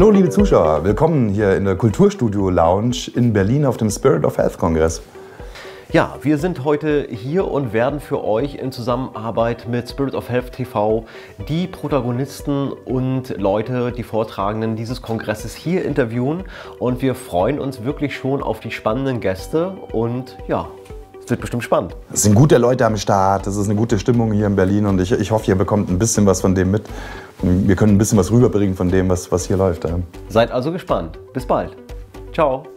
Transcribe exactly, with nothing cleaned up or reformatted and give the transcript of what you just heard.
Hallo liebe Zuschauer, willkommen hier in der Kulturstudio Lounge in Berlin auf dem Spirit of Health Kongress. Ja, wir sind heute hier und werden für euch in Zusammenarbeit mit Spirit of Health T V die Protagonisten und Leute, die Vortragenden dieses Kongresses hier interviewen. Und wir freuen uns wirklich schon auf die spannenden Gäste und ja, es wird bestimmt spannend. Es sind gute Leute am Start, es ist eine gute Stimmung hier in Berlin und ich, ich hoffe, ihr bekommt ein bisschen was von dem mit. Wir können ein bisschen was rüberbringen von dem, was, was hier läuft. Seid also gespannt. Bis bald. Ciao.